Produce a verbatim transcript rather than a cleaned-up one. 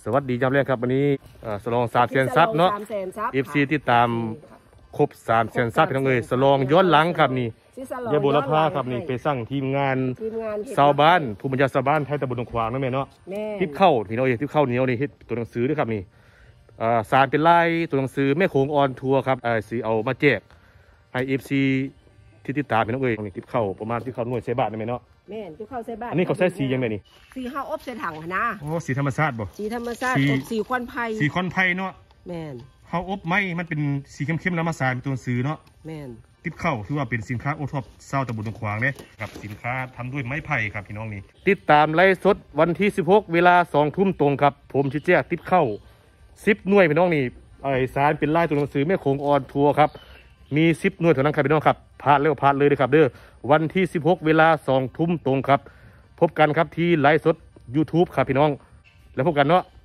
สวัสดีจำเรื่องครับวันนี้สลองสามแสนซับเนาะ เอฟ ซี ติดตามครบสามแสนซับพี่น้องเอ๋ยสลองย้อนหลังครับนี่ยาบุรพาครับนี่ไปสร้างทีมงานชาวบ้านผู้บัญชาชาวบ้านไทยตะบนดงขวางนั่นแม่เนาะทิพเข้าพี่น้องเอ๋ยทิพเข้าเหนียวนี่เฮ็ดตัวหนังสือด้วยครับนี่สารเป็นลายตัวหนังสือแม่โขงออนทัวร์ครับสีเอามาแจกให้ เอฟ ซี ที่ติดตามพี่น้องเอ๋ยนี่ทิพเข้าประมาณทิพเข้าหน่วยเซบาทนั่นแม่เนาะแม่นทิพเข้าเซบาทอันนี้เขาใช้สียังไงนี่สีห้าอบใส่ถังนะโอ้สีธรรมชาติบ่สีธรรมชาติอบสีควันไผ่สีควันไผ่เนาะแม่นเขาอบไม้มันเป็นสีเข้มๆแล้วมาสารเป็นตัวหนังสือเนาะแม่นทิพเข้าถือว่าเป็นสินค้าโอท็อปเศร้าตะบนดงขวางเนี่ยครับสินค้าทำด้วยไม้ไผ่ครับพี่น้องนี่ติดตามไลฟ์สดวันที่สิบหกเวลาสองทุ่มตรงครับผมชิแจ้ทิพเข้าสิบหน่วยพี่น้องนี่ไอสารเป็นลายตัวหนังสือแม่โขงออนทัวร์ครับมีสิบหน่วยเท่านั้นครับพี่น้องครับพลาดแล้วพลาดเลยนะครับเด้อวันที่สิบหกเวลาสองทุ่มตรงครับพบกันครับที่ไลฟ์สด ยูทูบ ครับพี่น้องแล้วพบกันเนาะ